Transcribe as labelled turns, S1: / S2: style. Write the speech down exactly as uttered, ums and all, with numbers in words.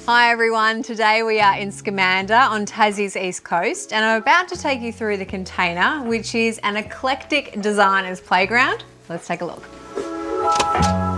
S1: Hi everyone, today we are in Scamander on Tassie's east coast and I'm about to take you through the container, which is an eclectic designer's playground. Let's take a look.